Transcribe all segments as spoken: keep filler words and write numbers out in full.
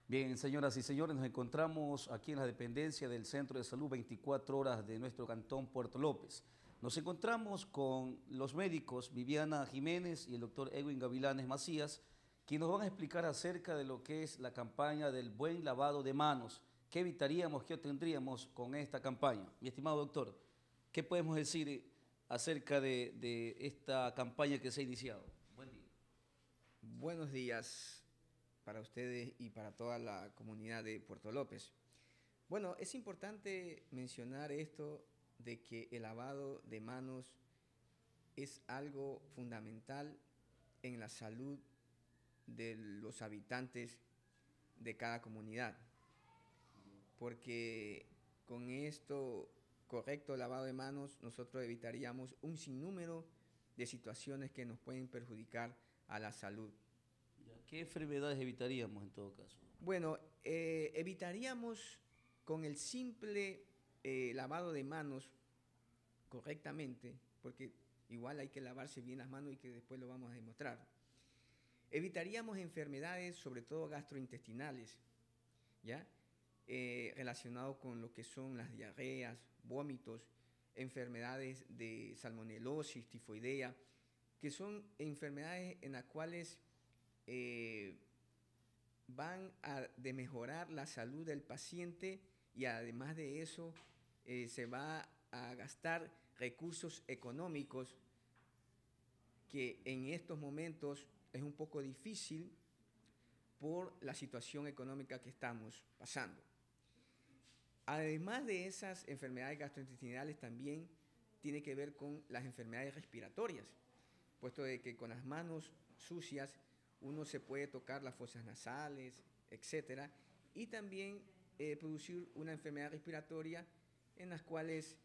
Bien, señoras y señores, nos encontramos aquí en la dependencia del Centro de Salud veinticuatro horas de nuestro cantón Puerto López. Nos encontramos con los médicos Viviana Jiménez y el doctor Edwin Gavilanes Macías, quienes nos van a explicar acerca de lo que es la campaña del buen lavado de manos. ¿Qué evitaríamos, qué obtendríamos con esta campaña? Mi estimado doctor, ¿qué podemos decir acerca de, de esta campaña que se ha iniciado? Buen día. Buenos días para ustedes y para toda la comunidad de Puerto López. Bueno, es importante mencionar esto de que el lavado de manos es algo fundamental en la salud de los habitantes de cada comunidad, porque con esto correcto lavado de manos nosotros evitaríamos un sinnúmero de situaciones que nos pueden perjudicar a la salud. ¿Qué enfermedades evitaríamos en todo caso? Bueno, eh, evitaríamos con el simple eh, lavado de manos correctamente, porque igual hay que lavarse bien las manos y que después lo vamos a demostrar. Evitaríamos enfermedades, sobre todo gastrointestinales, ¿ya? Eh, relacionado con lo que son las diarreas, vómitos, enfermedades de salmonelosis, tifoidea, que son enfermedades en las cuales eh, van a de mejorar la salud del paciente y además de eso eh, se va a gastar recursos económicos que en estos momentos es un poco difícil por la situación económica que estamos pasando. Además de esas enfermedades gastrointestinales también tiene que ver con las enfermedades respiratorias, puesto de que con las manos sucias uno se puede tocar las fosas nasales, etcétera, y también eh, producir una enfermedad respiratoria en las cuales,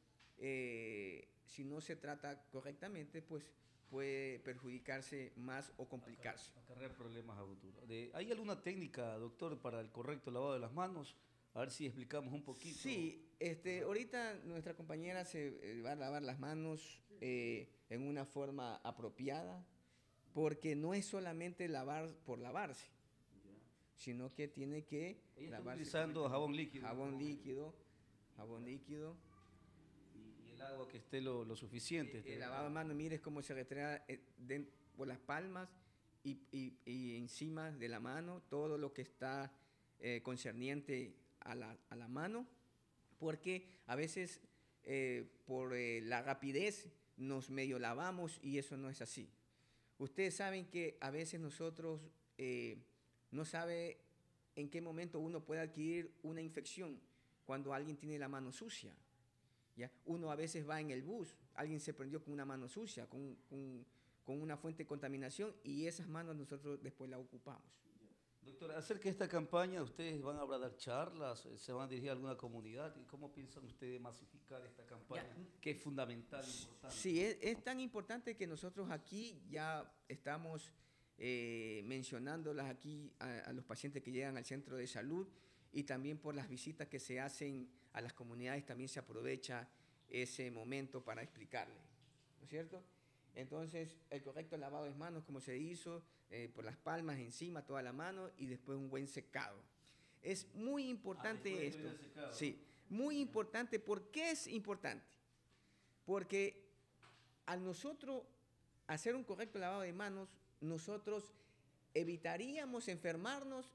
eh, si no se trata correctamente, pues puede perjudicarse más o complicarse. Acarrear problemas a futuro. De, ¿hay alguna técnica, doctor, para el correcto lavado de las manos? A ver si explicamos un poquito. Sí, este, ahorita nuestra compañera se eh, va a lavar las manos eh, en una forma apropiada, porque no es solamente lavar por lavarse, sino que tiene que Ella está lavarse utilizando jabón líquido. jabón líquido, jabón líquido. Y, y el agua que esté lo, lo suficiente. El lavado de manos, mire cómo se retrata por las palmas y, y, y encima de la mano, todo lo que está eh, concerniente a la, a la mano, porque a veces eh, por eh, la rapidez nos medio lavamos y eso no es así. Ustedes saben que a veces nosotros eh, no sabe en qué momento uno puede adquirir una infección cuando alguien tiene la mano sucia. ¿Ya? Uno a veces va en el bus, alguien se prendió con una mano sucia, con, con, con una fuente de contaminación y esas manos nosotros después las ocupamos. Doctor, acerca de esta campaña, ¿ustedes van a dar charlas? ¿Se van a dirigir a alguna comunidad? ¿Y cómo piensan ustedes masificar esta campaña, Ya, que es fundamental, importante? sí, es, es tan importante que nosotros aquí ya estamos eh, mencionándolas aquí a, a los pacientes que llegan al centro de salud y también por las visitas que se hacen a las comunidades también se aprovecha ese momento para explicarle, ¿no es cierto? Entonces, el correcto lavado de manos, como se hizo, eh, por las palmas, encima, toda la mano y después un buen secado. Es muy importante ah, esto. Secado, sí, muy importante. ¿Por qué es importante? Porque al nosotros hacer un correcto lavado de manos, nosotros evitaríamos enfermarnos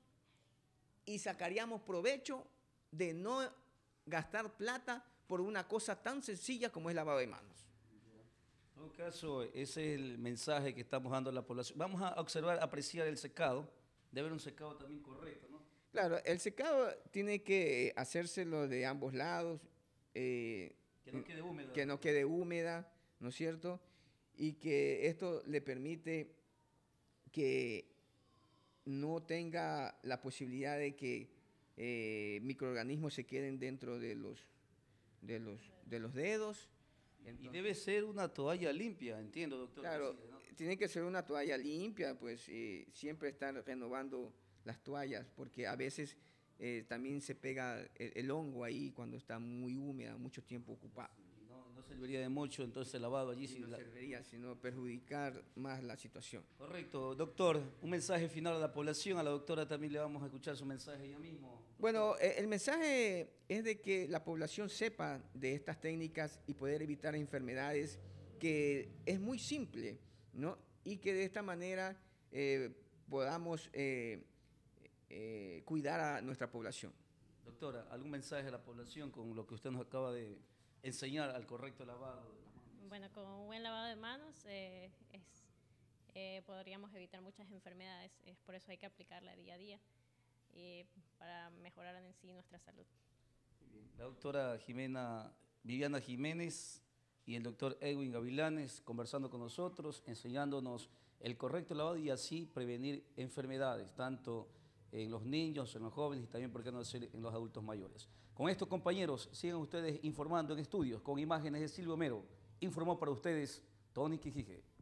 y sacaríamos provecho de no gastar plata por una cosa tan sencilla como es lavado de manos. En todo caso, ese es el mensaje que estamos dando a la población. Vamos a observar, apreciar el secado. Debe haber un secado también correcto, ¿no? Claro, el secado tiene que hacérselo de ambos lados. Eh, que no quede húmeda. Que no quede húmeda, ¿no es cierto? Y que esto le permite que no tenga la posibilidad de que eh, microorganismos se queden dentro de los, de los, de los dedos. Entonces, y debe ser una toalla limpia, entiendo, doctor. Claro, García, ¿no? Tiene que ser una toalla limpia, pues eh, siempre estar renovando las toallas, porque a veces eh, también se pega el, el hongo ahí cuando está muy húmeda, mucho tiempo ocupada. No, no, serviría de mucho entonces el lavado allí. Y Si no la... serviría, sino perjudicar más la situación. Correcto. Doctor, un mensaje final a la población. A la doctora también le vamos a escuchar su mensaje ya mismo. Bueno, eh, el mensaje es de que la población sepa de estas técnicas y poder evitar enfermedades, que es muy simple, ¿no? Y que de esta manera eh, podamos eh, eh, cuidar a nuestra población. Doctora, ¿algún mensaje a la población con lo que usted nos acaba de enseñar al correcto lavado de las manos? Bueno, con un buen lavado de manos eh, es, eh, podríamos evitar muchas enfermedades. Es por eso hay que aplicarla día a día eh, para mejorar en sí nuestra salud. La doctora Jimena, Viviana Jiménez y el doctor Edwin Gavilanes conversando con nosotros, enseñándonos el correcto lavado y así prevenir enfermedades, tanto en los niños, en los jóvenes y también, por qué no decir, en los adultos mayores. Con esto, compañeros, sigan ustedes informando en estudios con imágenes de Silvio Mero. Informó para ustedes Tony Quijije.